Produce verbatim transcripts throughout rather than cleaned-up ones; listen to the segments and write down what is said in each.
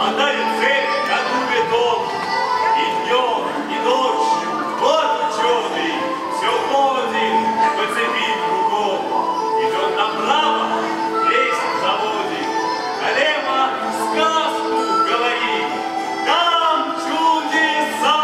мотает цепь на губе дом. И днем, и ночью, вот ученый, все ходит по цепи кругом. Идет направо, лезть заводит, налево сказку говорит. Там чудеса!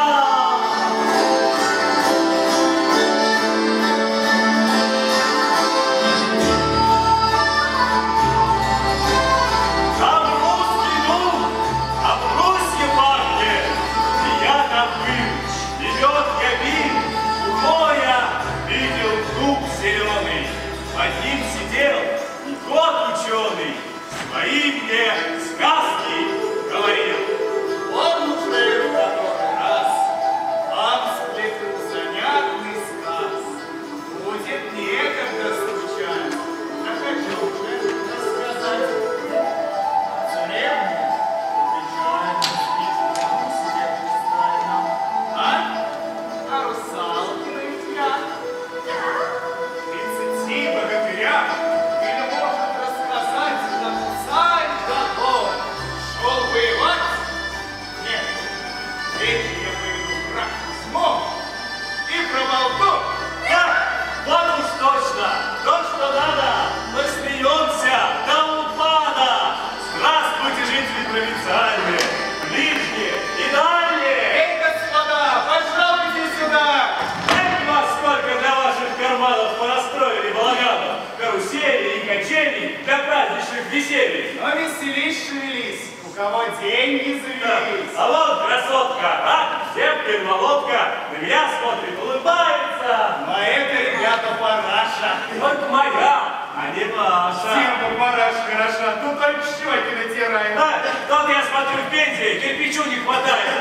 Там русский дух, а в Руси парке я там был, вперед я бил, у моря видел дуб зеленый, под ним сидел и кот ученый, свои мне сказки говорил. Он уже в который раз вам сплетен занятный сказ. Будет некогда скучать, я хочу уже рассказать. Царевне печально спит в дому себе пристойном, а? А русалки летят. Тридцати богатырях или может рассказать нам царь Дадон. Шел воевать? Нет. Речи я поведу брак письмо и проболту. Да, вот уж точно, то, что надо, мы смеемся до упада. Здравствуйте, жители провинциальные, ближние и дальние. Эй, господа, пожалуйте сюда. Знаете вас, сколько для ваших карманов понастроили балаганов, каруселей и качелей для праздничных веселья? Но веселись, шевелись, у кого деньги завелись. А вот красотка, а? Девка и молотка, на меня смотрит, улыбается. Но это, ребята, параша. Вот моя, а не ваша. Всем параша хороша, тут только щеки натираем. Да, тут я смотрю в Пензе, кирпичу не хватает.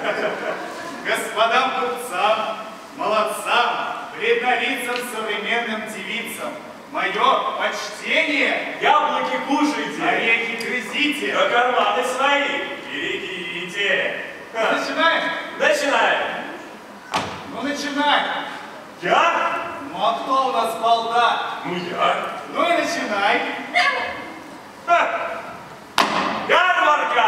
Господам купцам, молодцам, бледнолицам, современным девицам, мое почтение, Яблоки кушайте, орехи грызите. но карманы свои берегите. Ха, Начинаем? Начинаем. Ну, начинаем. Я? Ну, а кто у нас балда? Ну я. Ну и начинай. Ха. Ярмарка!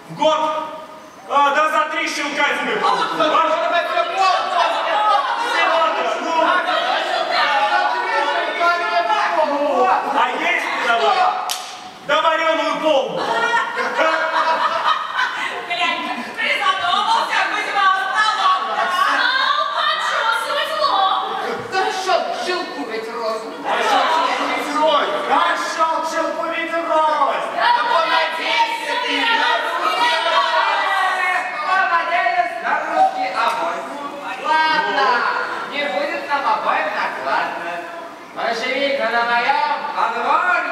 В год? А, да за три щелка тебе. А вот за Ваш- всего-то, ну. А есть давай? Да вареную полбу. Глянь, призадумался Кузьма столом. А, почесывать лоб. Да что щелку ведь розу? Нашел челку ветров. Да понадейся ты на русский обои. Понадеюсь на русский обои. Ладно, не будет нам обоим накладно. Поживи-ка на моем подворье.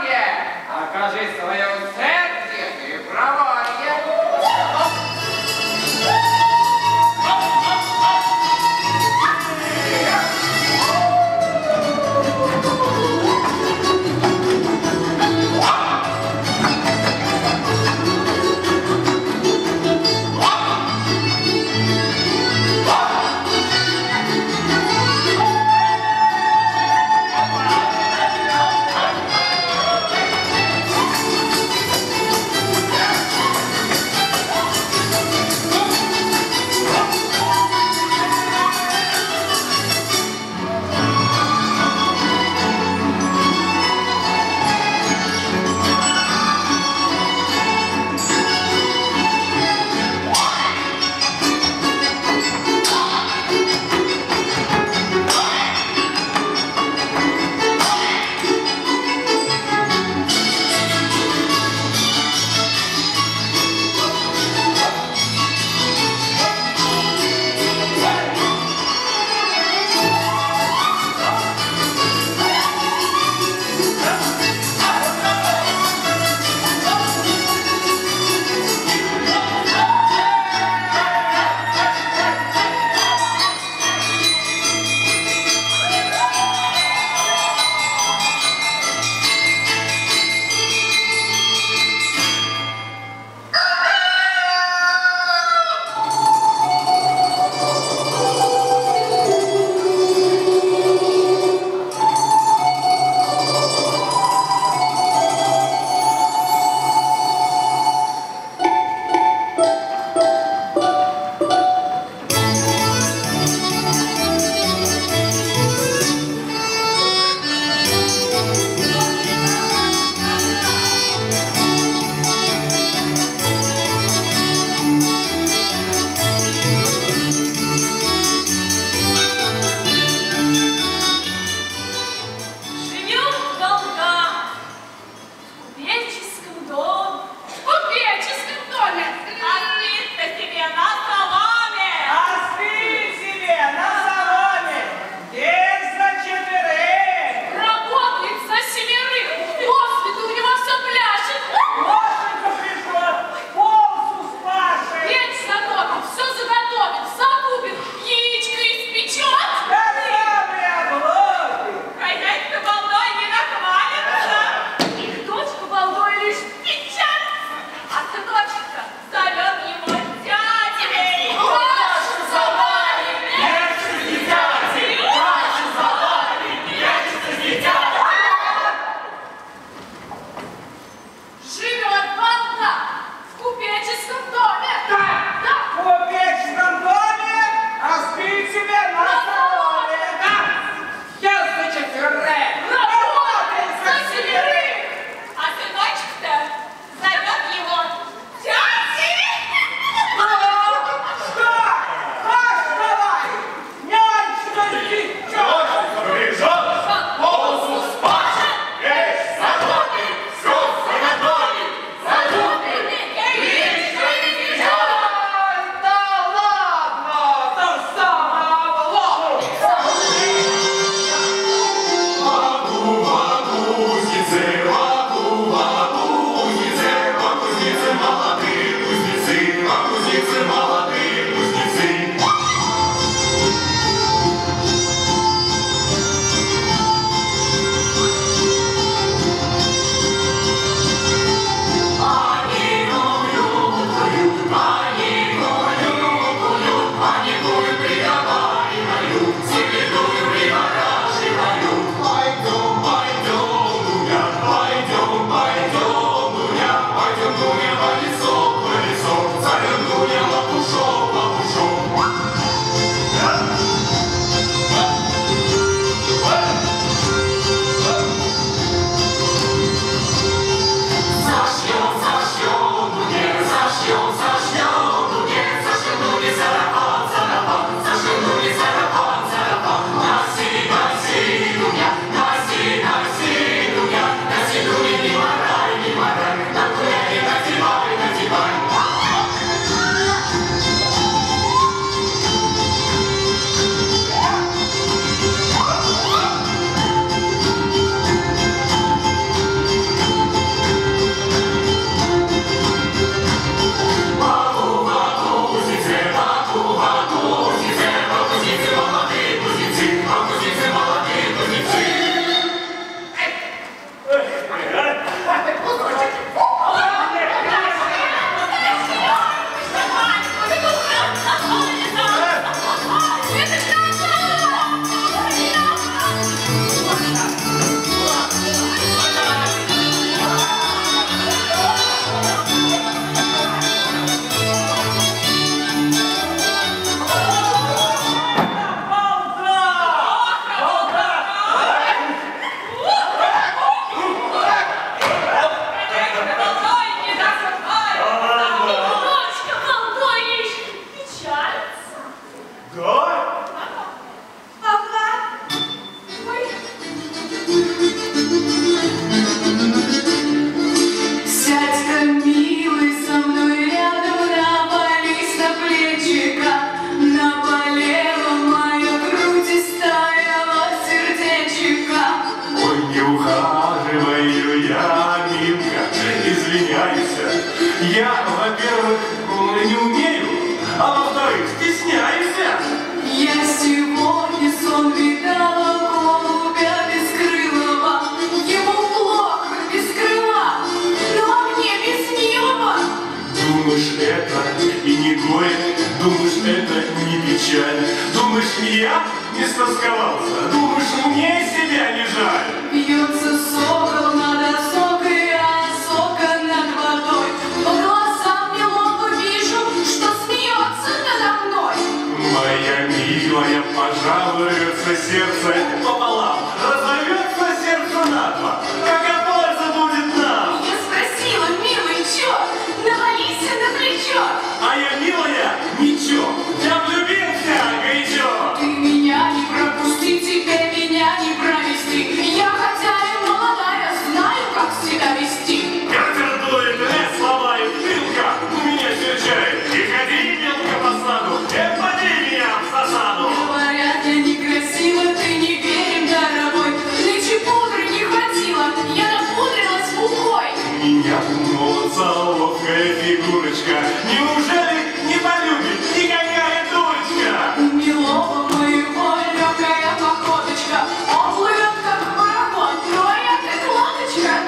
старайся. Я, во-первых, не умею, а во-вторых, стесняйся. Я сегодня сон видала голубя бескрылого. Ему плохо без крыла, но мне без него. Думаешь, это и не горе, думаешь, это не печаль. Думаешь, я не стосковался, думаешь, мне себя не жаль. Бьется сокол над осокой, а осока над водой. По глазам неловко вижу, что смеется надо мной. Моя милая, пожалуй, рвется сердце пополам, разорвется сердце надво. Какая польза будет нам? Я спросила, милый, чё? Навалися на плечо. А я, милая, ничего, я влюбился горячо. Ты меня не пропусти, тебе меня не провести. Я хотя и молодая, знаю, как себя вести. Ветер дует, лес ломает, пилка меня серчает. И ходи, мелко по саду, и впади меня в засаду. Говорят, я некрасива, ты не верен, дорогой. Нынче пудры не хватило, я напудрилась мукой. Меня молодца, ловкая фигурочка. Неужели не полюбит никакая дурочка? У милого моего легкая походочка. Он плывет, как пароход, но я как лодочка.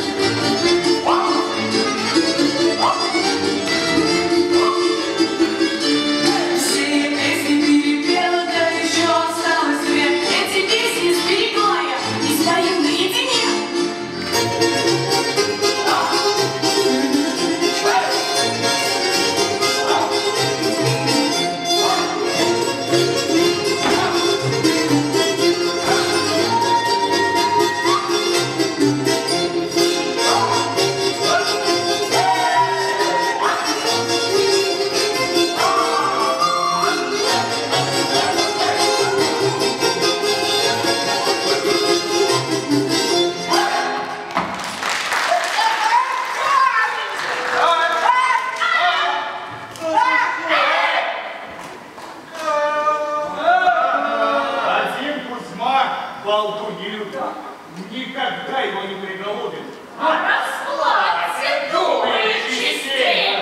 Все песни перепела, да еще осталось две. Эти песни сберегла я и спою наедине. Один Кузьма балду не любит. Никогда его не приголубит. А расплатится, думаешь, чистей.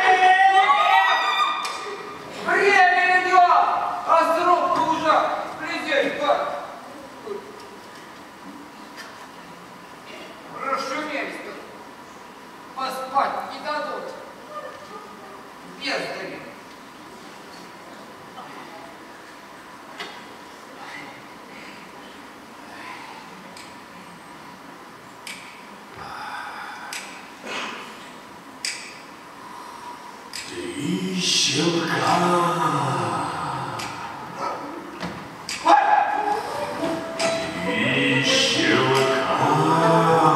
Время идет, а срок уже близенько. Расшумелись тут. Поспать не дадут. Бездари. Три щелка. Три щелка.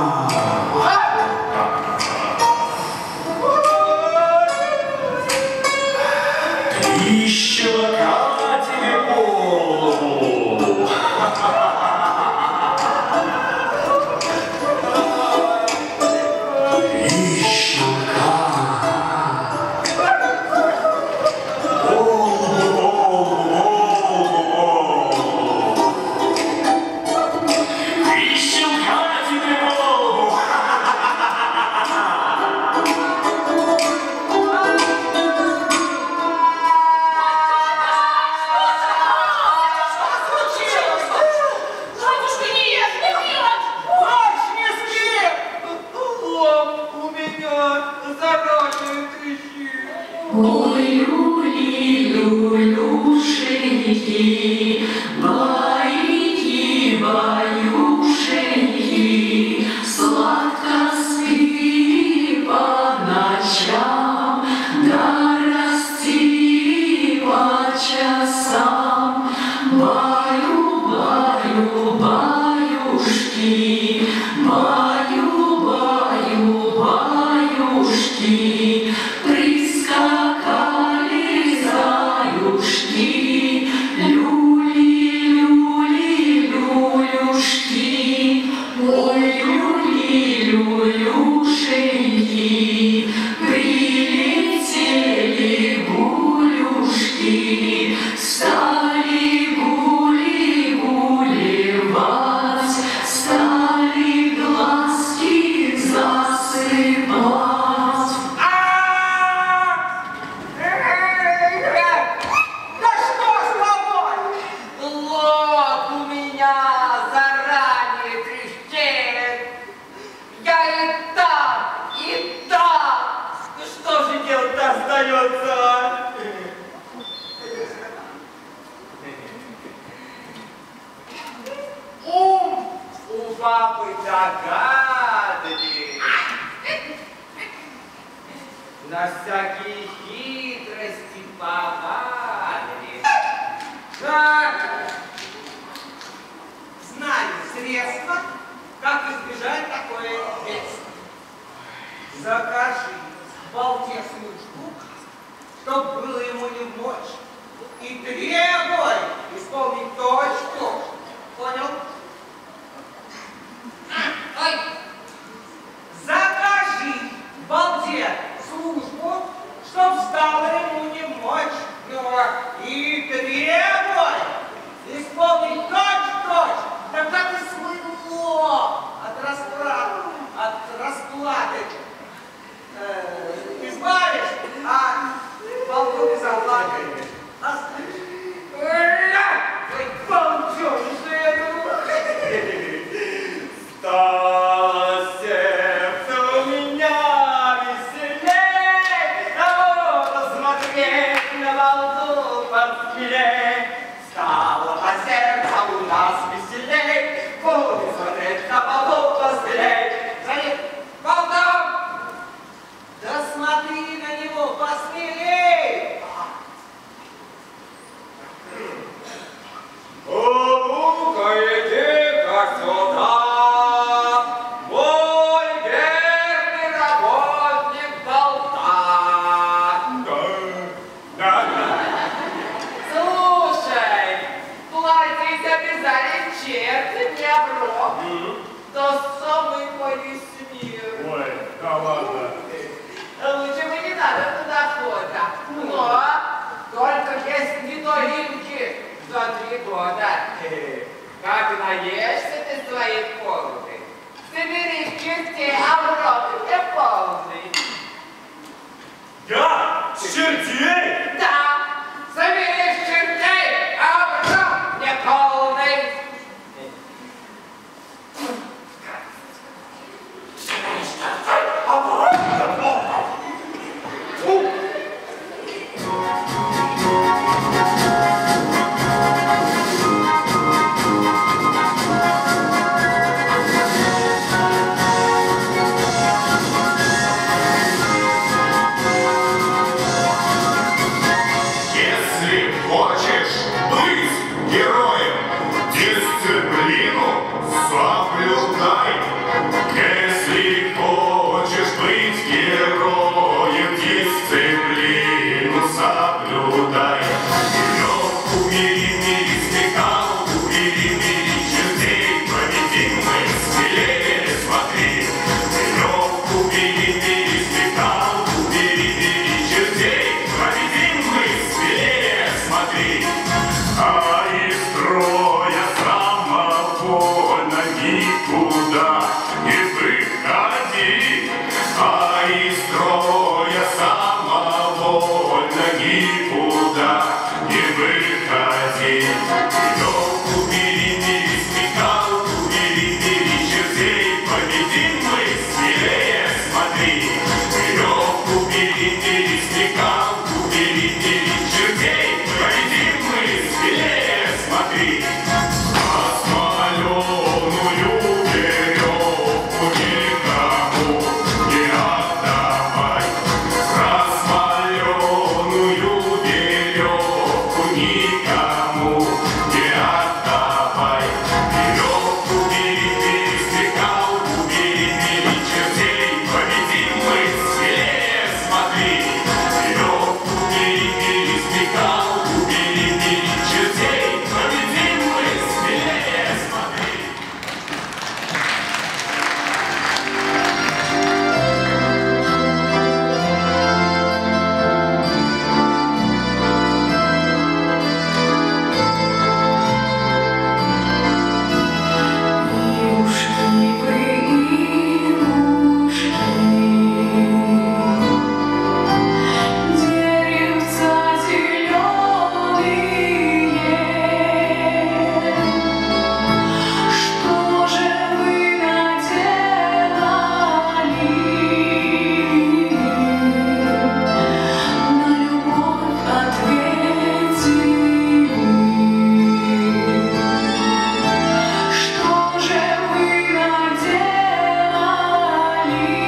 Три щелка тебе голову. Три щелка. Батюшка не ест, не пьет. Аж не спи! Лоб у меня заражен трещит. Ой, люли, люлюшеньки, байки, баюшеньки, сладко спи по ночам, да расти по часам. Баю, баю, баюшки, баю, баю, баюшки, прискакали заюшки, люли, люли, люлюшки, ой, люли, люлюшеньки, прилетели гулюшки, стали гули гулевать, стали глазки засыпать. остается. Ум у папы догадлив. На всякие хитрости повадлив. Так, знаю средства, как избежать такое бедствие. Закажи балде службу, чтоб было ему не в мочь, и требуй исполнить точь-в-точь. Понял? Ой, Закажи балде службу, чтоб стало ему не в мочь, и требуй исполнить точь-в-точь. Тогда ты своего от расплаты, от расплаты э, избавишь, а балду без оплаты оставишь. Ой, балдеж же это! Стало сердце у меня веселей, того посмотреть на балду посмелей. Стало по сердцу у нас веселей, будет смотреть на балду посмелей. Балда!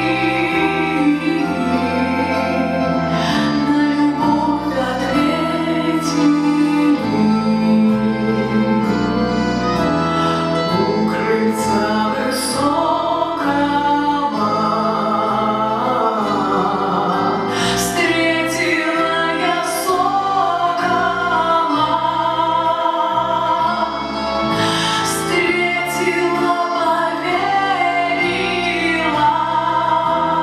любовь ответили у крыльца высокого. Встретила я сокола, встретила, поверила.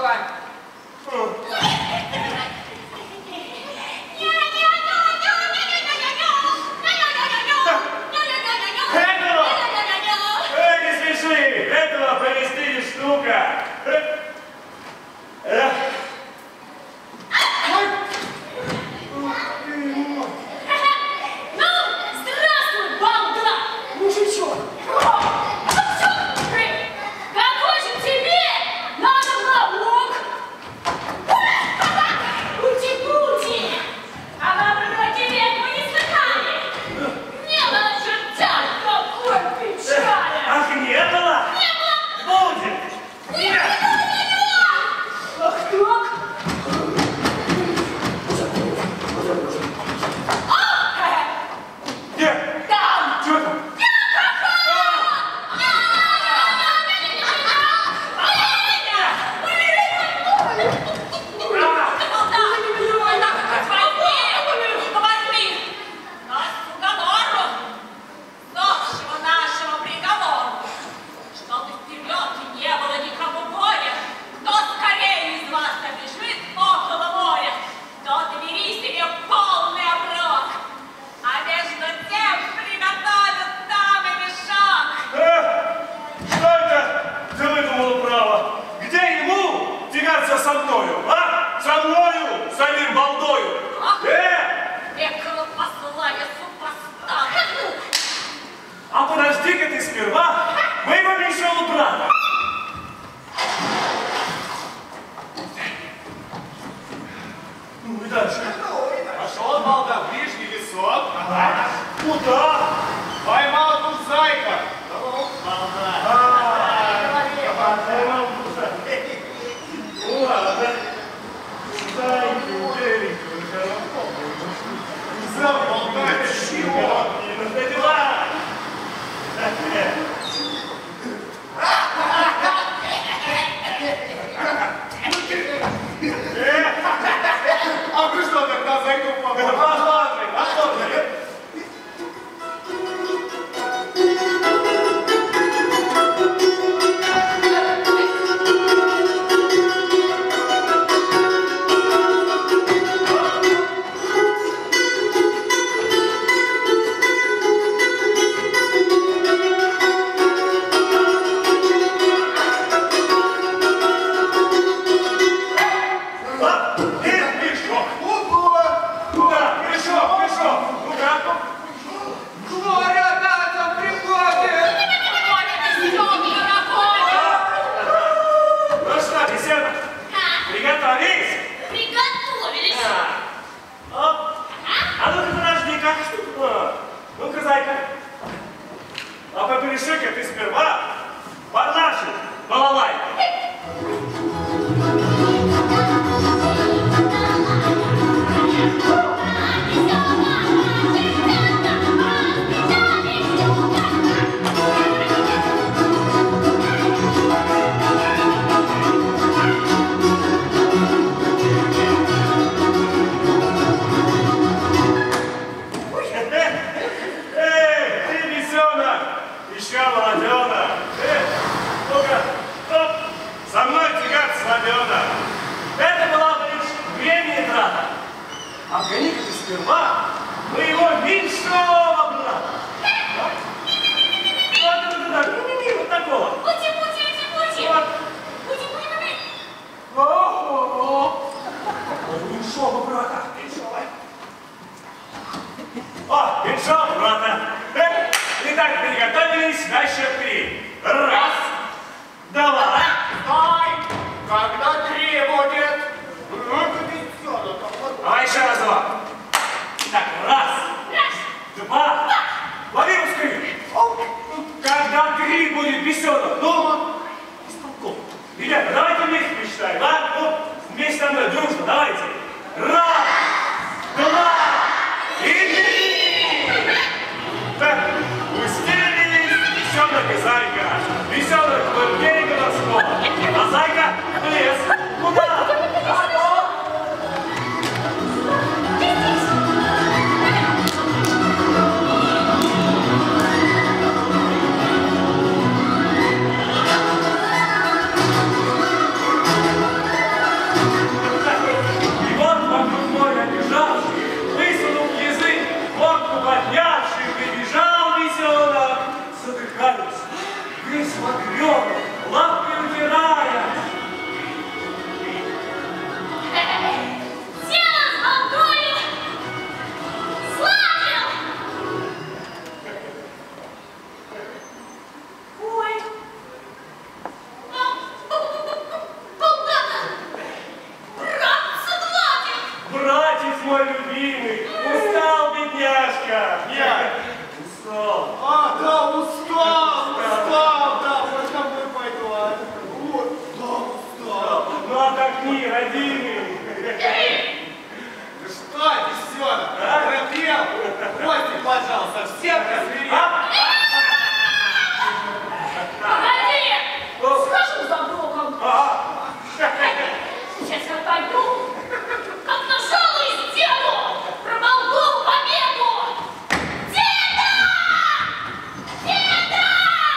Thank you. родимый. Ну что, бесенок, оторопел? Костик, пожалуйста, совсем прозверел. Погоди! Схожу за другом. Сейчас я пойду, как нажалуюсь деду про Молдову победу! Деда! Деда!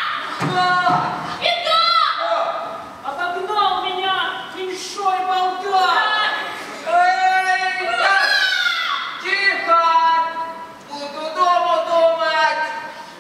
Беда! Обогнал меня меньшой болтан! Эй, я- Тихо! Буду дома думать!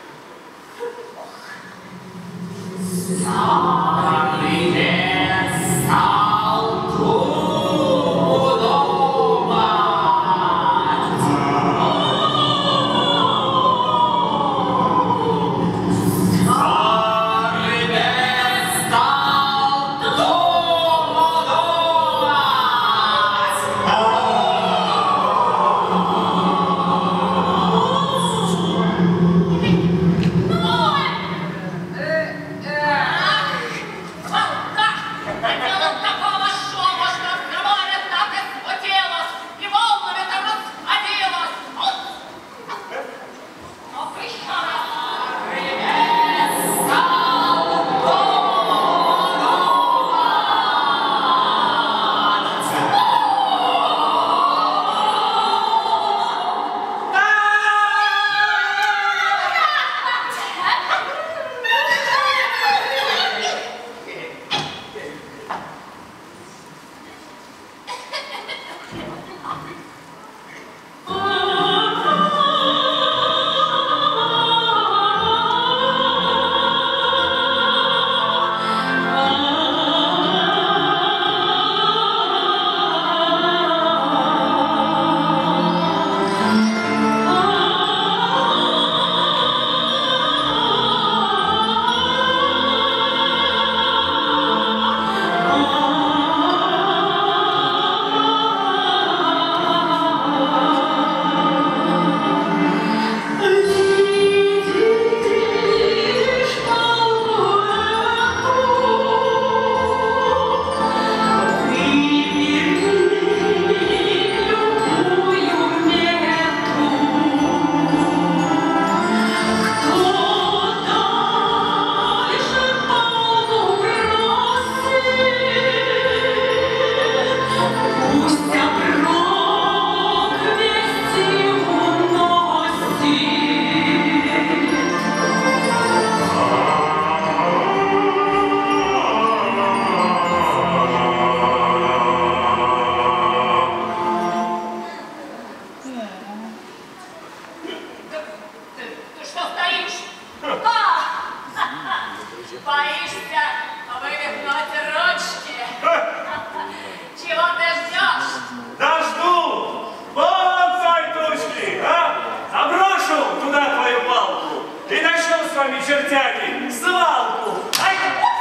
чертями, свалку. Ай!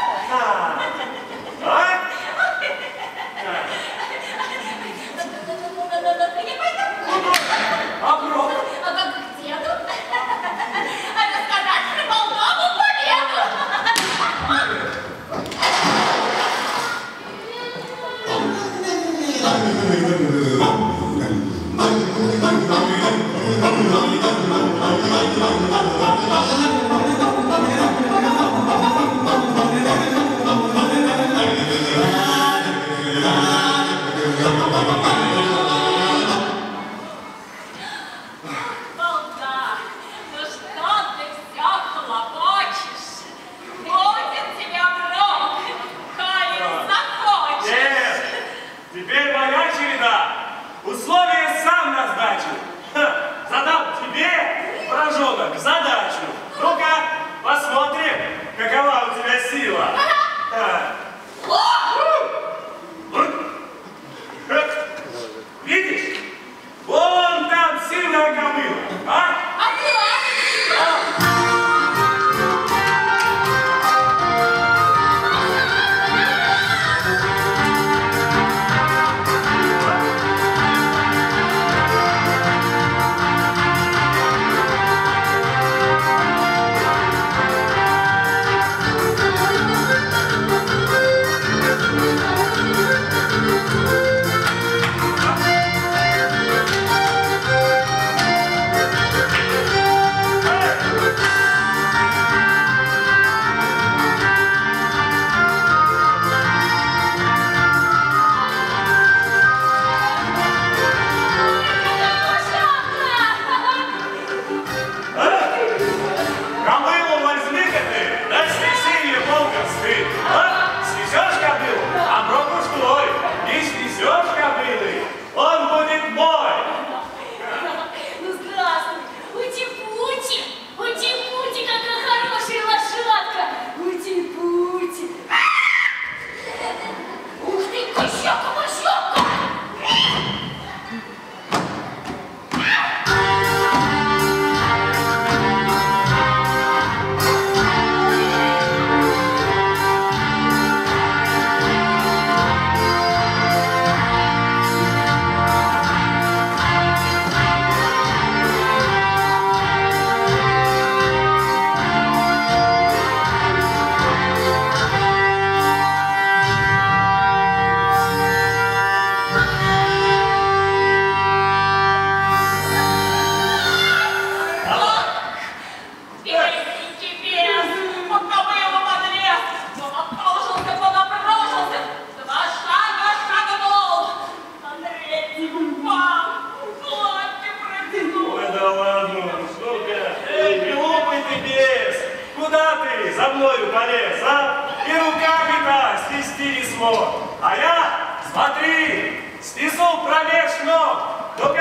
А! А? А гроб? А как к деду? А рассказать про Молдову победу! снизу, а я, смотри, снизу промеж ног. Ну-ка!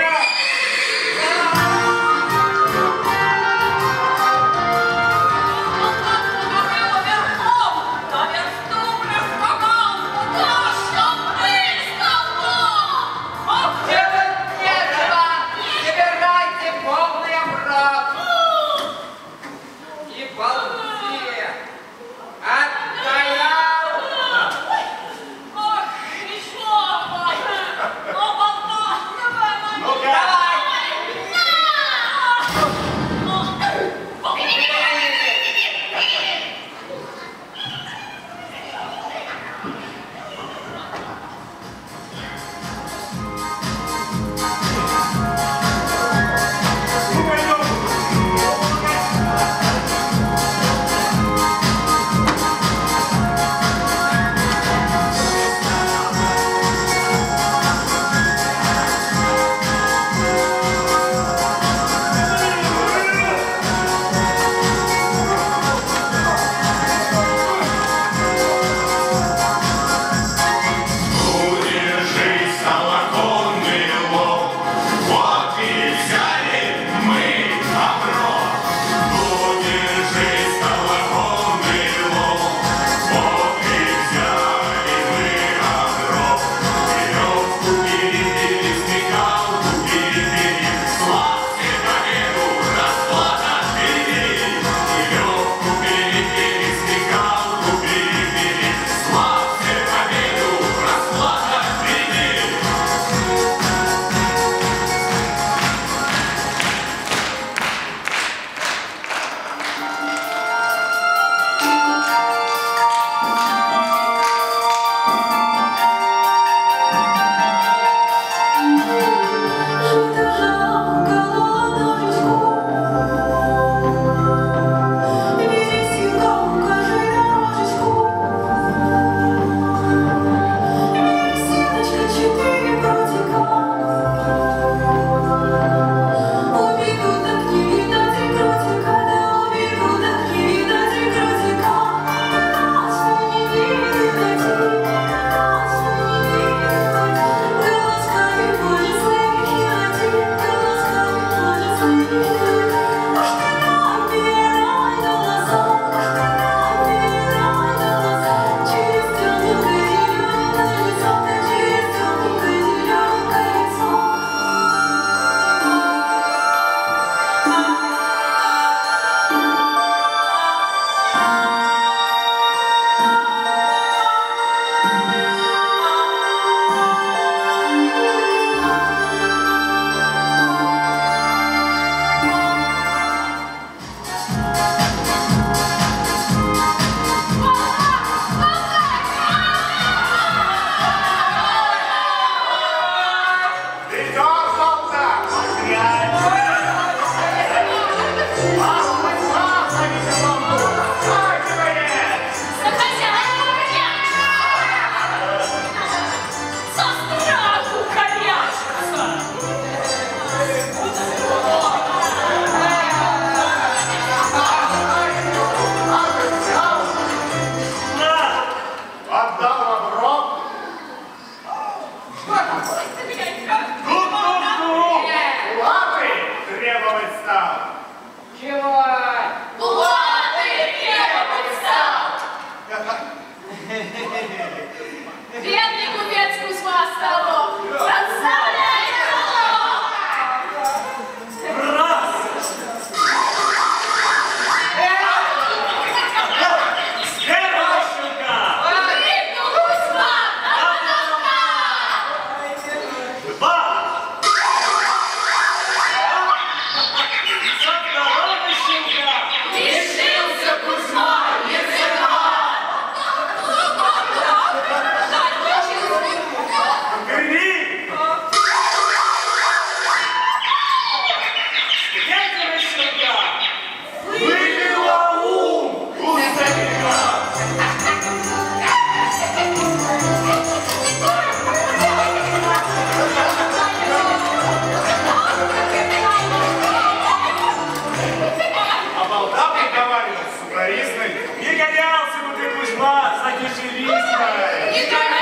живи, Зай. Не